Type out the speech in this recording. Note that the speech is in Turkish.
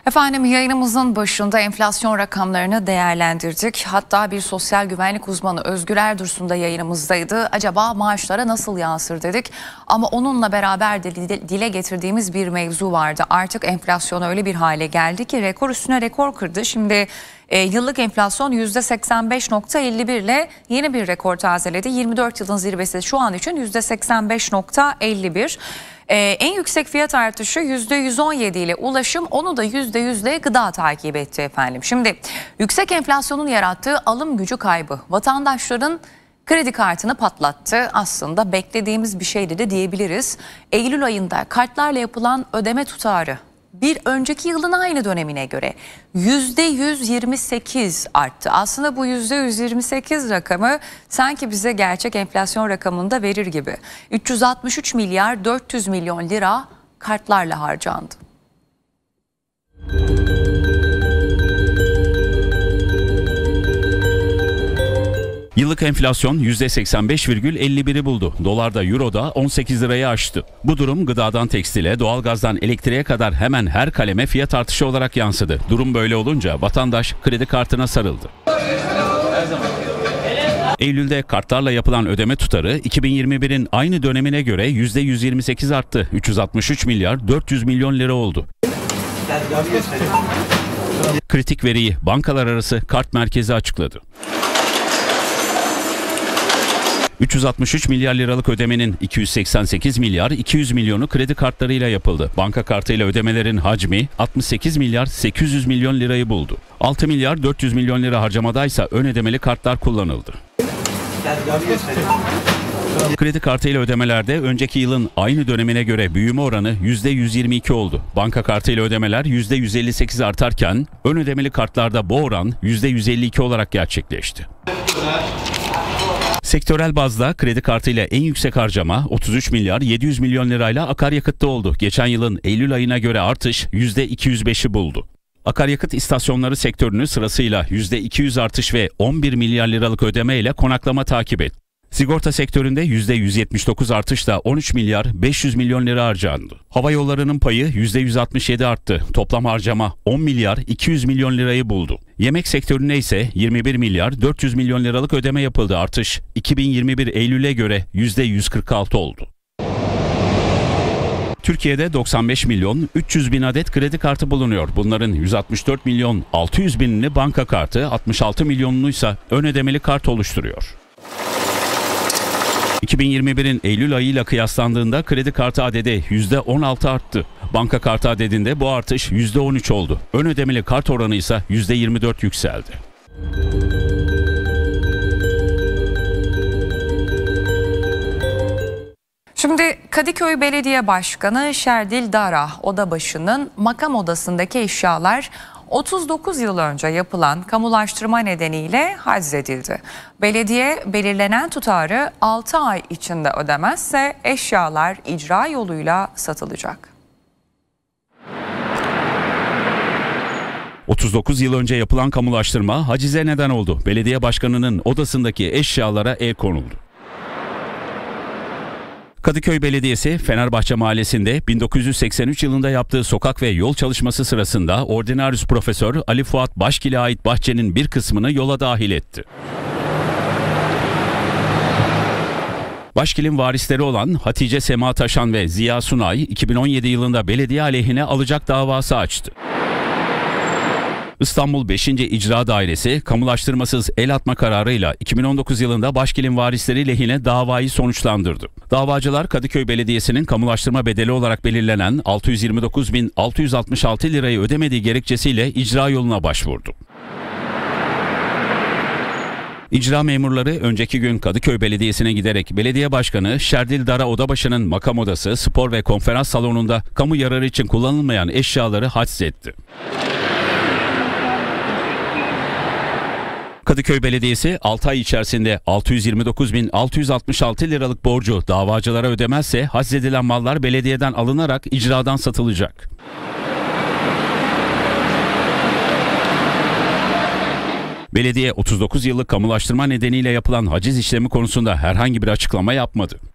Efendim yayınımızın başında enflasyon rakamlarını değerlendirdik. Hatta bir sosyal güvenlik uzmanı Özgür Erdursun da yayınımızdaydı. Acaba maaşlara nasıl yansır dedik. Ama onunla beraber de dile getirdiğimiz bir mevzu vardı. Artık enflasyon öyle bir hale geldi ki rekor üstüne rekor kırdı. Şimdi yıllık enflasyon %85.51 ile yeni bir rekor tazeledi. 24 yılın zirvesi şu an için %85.51. En yüksek fiyat artışı %117 ile ulaşım, onu da %100 ile gıda takip etti efendim. Şimdi yüksek enflasyonun yarattığı alım gücü kaybı vatandaşların kredi kartını patlattı. Aslında beklediğimiz bir şeydi de diyebiliriz. Eylül ayında kartlarla yapılan ödeme tutarı bir önceki yılın aynı dönemine göre %128 arttı. Aslında bu %128 rakamı sanki bize gerçek enflasyon rakamını da verir gibi. 363 milyar 400 milyon lira kartlarla harcandı. Yıllık enflasyon %85,51'i buldu. Dolar da euro da 18 lirayı aştı. Bu durum gıdadan tekstile, doğalgazdan elektriğe kadar hemen her kaleme fiyat artışı olarak yansıdı. Durum böyle olunca vatandaş kredi kartına sarıldı. Eylül'de kartlarla yapılan ödeme tutarı 2021'in aynı dönemine göre %128 arttı. 363 milyar 400 milyon lira oldu. Kritik veriyi bankalar arası kart merkezi açıkladı. 363 milyar liralık ödemenin 288 milyar 200 milyonu kredi kartlarıyla yapıldı. Banka kartıyla ödemelerin hacmi 68 milyar 800 milyon lirayı buldu. 6 milyar 400 milyon lira harcamadaysa ön ödemeli kartlar kullanıldı. Kredi kartıyla ödemelerde önceki yılın aynı dönemine göre büyüme oranı %122 oldu. Banka kartıyla ödemeler %158 artarken ön ödemeli kartlarda bu oran %152 olarak gerçekleşti. Sektörel bazda kredi kartıyla en yüksek harcama 33 milyar 700 milyon lirayla akaryakıtta oldu. Geçen yılın Eylül ayına göre artış %205'i buldu. Akaryakıt istasyonları sektörünü sırasıyla %200 artış ve 11 milyar liralık ödeme ile konaklama takip etti. Sigorta sektöründe %179 artışla 13 milyar 500 milyon lira harcandı. Hava yollarının payı %167 arttı. Toplam harcama 10 milyar 200 milyon lirayı buldu. Yemek sektörüne ise 21 milyar 400 milyon liralık ödeme yapıldı. Artış 2021 Eylül'e göre %146 oldu. Türkiye'de 95 milyon 300 bin adet kredi kartı bulunuyor. Bunların 164 milyon 600 binini banka kartı, 66 milyonunu ise ön ödemeli kart oluşturuyor. 2021'in Eylül ayıyla kıyaslandığında kredi kartı adedi %16 arttı. Banka kartı adedinde bu artış %13 oldu. Ön ödemeli kart oranı ise %24 yükseldi. Şimdi Kadıköy Belediye Başkanı Şerdil Dara Odabaşı'nın makam odasındaki eşyalar 39 yıl önce yapılan kamulaştırma nedeniyle haczedildi. Belediye belirlenen tutarı 6 ay içinde ödemezse eşyalar icra yoluyla satılacak. 39 yıl önce yapılan kamulaştırma hacize neden oldu. Belediye başkanının odasındaki eşyalara el konuldu. Kadıköy Belediyesi, Fenerbahçe Mahallesi'nde 1983 yılında yaptığı sokak ve yol çalışması sırasında Ordinarius Profesör Ali Fuat Başkil'e ait bahçenin bir kısmını yola dahil etti. Başkil'in varisleri olan Hatice Sema Taşan ve Ziya Sunay, 2017 yılında belediye aleyhine alacak davası açtı. İstanbul 5. İcra Dairesi kamulaştırmasız el atma kararıyla 2019 yılında Başkil'in varisleri lehine davayı sonuçlandırdı. Davacılar Kadıköy Belediyesi'nin kamulaştırma bedeli olarak belirlenen 629.666 lirayı ödemediği gerekçesiyle icra yoluna başvurdu. İcra memurları önceki gün Kadıköy Belediyesi'ne giderek Belediye Başkanı Şerdil Dara Odabaşı'nın makam odası, spor ve konferans salonunda kamu yararı için kullanılmayan eşyaları haczetti. Kadıköy Belediyesi 6 ay içerisinde 629.666 liralık borcu davacılara ödemezse haczedilen mallar belediyeden alınarak icradan satılacak. Belediye 39 yıllık kamulaştırma nedeniyle yapılan haciz işlemi konusunda herhangi bir açıklama yapmadı.